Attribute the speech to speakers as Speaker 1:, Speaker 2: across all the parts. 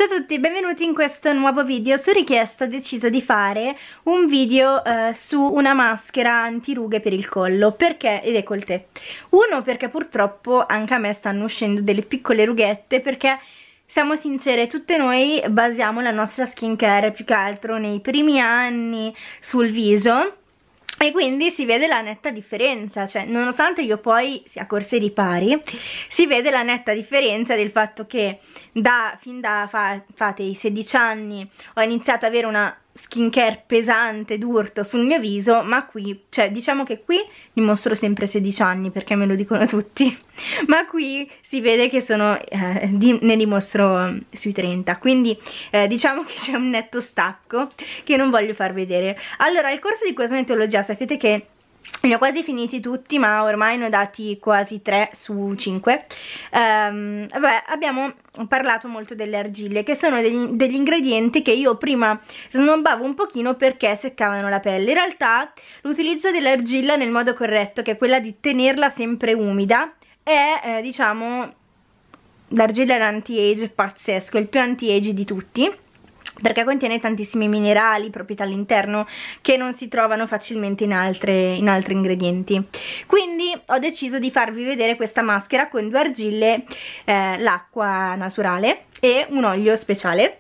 Speaker 1: Ciao a tutti, benvenuti in questo nuovo video. Su richiesta ho deciso di fare un video su una maschera antirughe per il collo e décolleté. Uno, perché purtroppo anche a me stanno uscendo delle piccole rughette, perché siamo sincere, tutte noi basiamo la nostra skincare più che altro nei primi anni sul viso, e quindi si vede la netta differenza, cioè nonostante io poi sia corsa ai ripari, si vede la netta differenza del fatto che fate i 16 anni ho iniziato ad avere una skincare pesante d'urto sul mio viso, ma qui, cioè diciamo che qui dimostro sempre 16 anni perché me lo dicono tutti, ma qui si vede che ne dimostro sui 30, quindi diciamo che c'è un netto stacco che non voglio far vedere. Allora, il corso di cosmetologia sapete che li ho quasi finiti tutti, ma ormai ne ho dati quasi 3 su 5. Vabbè, abbiamo parlato molto delle argille, che sono degli ingredienti che io prima snobbavo un pochino perché seccavano la pelle. In realtà l'utilizzo dell'argilla nel modo corretto, che è quella di tenerla sempre umida, è diciamo, l'argilla è l'anti-age pazzesco, il più anti-age di tutti, perché contiene tantissimi minerali, proprietà all'interno che non si trovano facilmente in altri ingredienti. Quindi ho deciso di farvi vedere questa maschera con 2 argille, l'acqua naturale e un olio speciale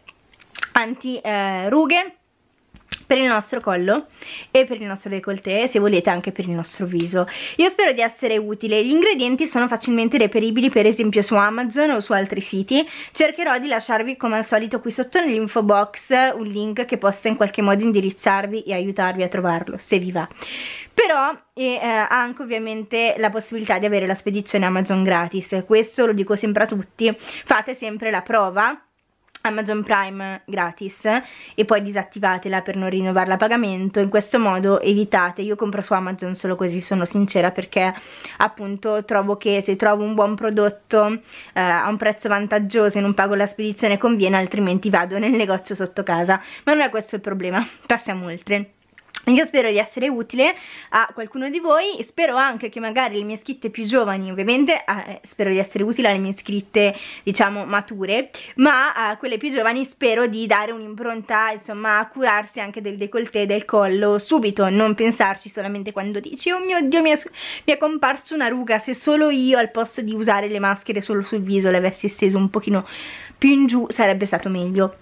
Speaker 1: anti rughe per il nostro collo e per il nostro décolleté, e se volete anche per il nostro viso. Io spero di essere utile. Gli ingredienti sono facilmente reperibili per esempio su Amazon o su altri siti. Cercherò di lasciarvi come al solito qui sotto nell'info box un link che possa in qualche modo indirizzarvi e aiutarvi a trovarlo, se vi va. Però ha anche ovviamente la possibilità di avere la spedizione Amazon gratis. Questo lo dico sempre a tutti: fate sempre la prova Amazon Prime gratis e poi disattivatela per non rinnovarla a pagamento. In questo modo evitate, io compro su Amazon solo così, sono sincera, perché appunto trovo che se trovo un buon prodotto a un prezzo vantaggioso e non pago la spedizione conviene, altrimenti vado nel negozio sotto casa. Ma non è questo il problema, passiamo oltre. Io spero di essere utile a qualcuno di voi, spero anche che magari le mie iscritte più giovani, ovviamente spero di essere utile alle mie iscritte diciamo mature, ma a quelle più giovani spero di dare un'impronta, insomma, a curarsi anche del décolleté, del collo subito, non pensarci solamente quando dici oh mio Dio mi è comparso una ruga, se solo io al posto di usare le maschere solo sul viso le avessi esteso un pochino più in giù sarebbe stato meglio.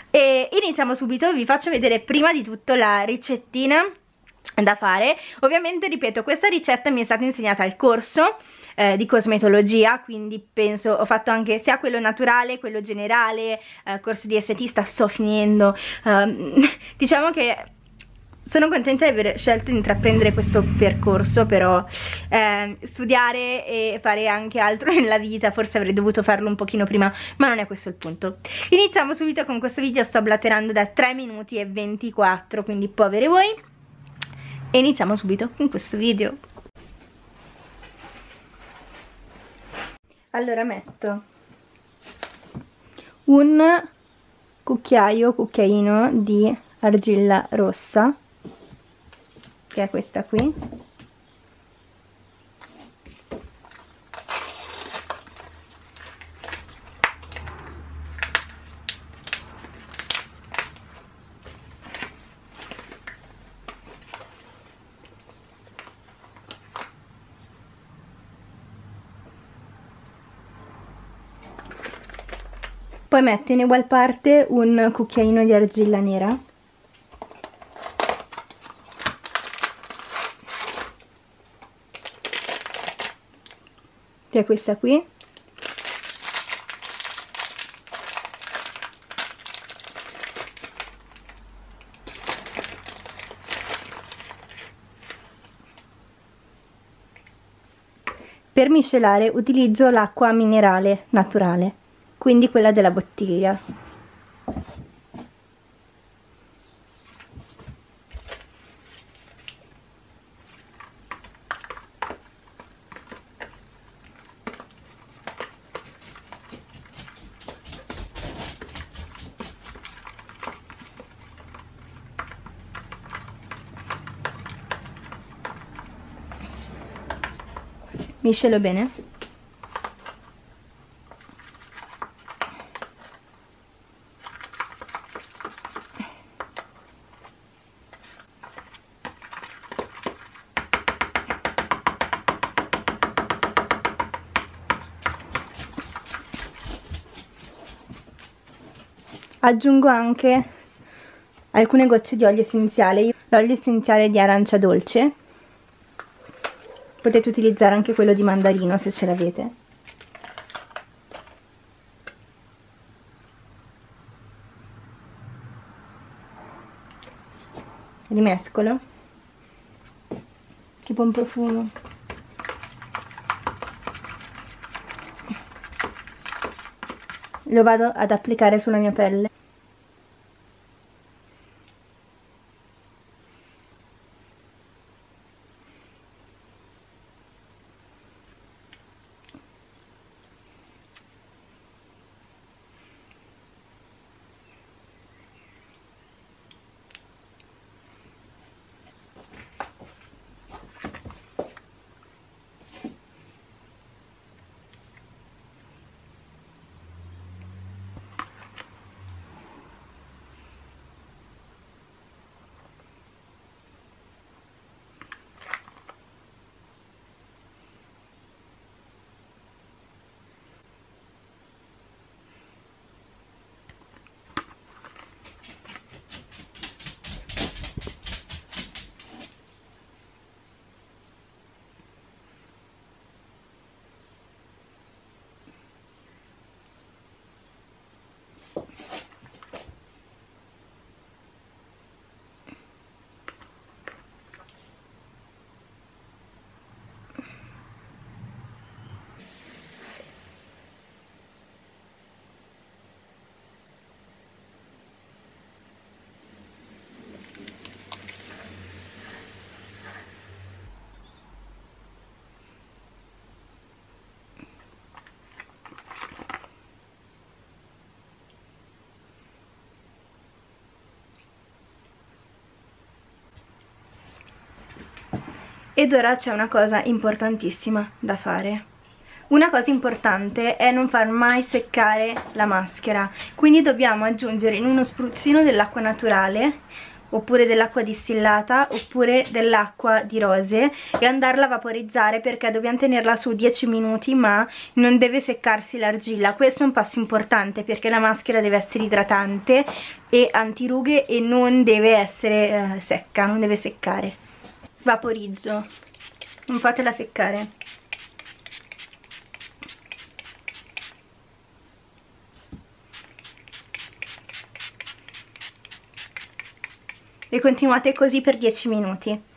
Speaker 1: E iniziamo subito, vi faccio vedere prima di tutto la ricettina da fare. Ovviamente, ripeto, questa ricetta mi è stata insegnata al corso di cosmetologia, quindi penso, ho fatto anche sia quello naturale, quello generale, corso di estetista, sto finendo. Diciamo che sono contenta di aver scelto di intraprendere questo percorso, però studiare e fare anche altro nella vita forse avrei dovuto farlo un pochino prima, ma non è questo il punto. Iniziamo subito con questo video, sto blaterando da 3 minuti e 24, quindi povere voi, e iniziamo subito con questo video. Allora metto un cucchiaino di argilla rossa, che è questa qui, poi metto in ugual parte un cucchiaino di argilla nera, che è questa qui, per miscelare utilizzo l'acqua minerale naturale, quindi quella della bottiglia. Miscelo bene. Aggiungo anche alcune gocce di olio essenziale, l'olio essenziale di arancia dolce, potete utilizzare anche quello di mandarino se ce l'avete. Rimescolo, che buon profumo. Lo vado ad applicare sulla mia pelle. Ed ora c'è una cosa importantissima da fare. Una cosa importante è non far mai seccare la maschera, quindi dobbiamo aggiungere in uno spruzzino dell'acqua naturale, oppure dell'acqua distillata, oppure dell'acqua di rose, e andarla a vaporizzare, perché dobbiamo tenerla su 10 minuti, ma non deve seccarsi l'argilla. Questo è un passo importante, perché la maschera deve essere idratante e antirughe e non deve essere secca, non deve seccare. Vaporizzo, non fatela seccare. E continuate così per 10 minuti.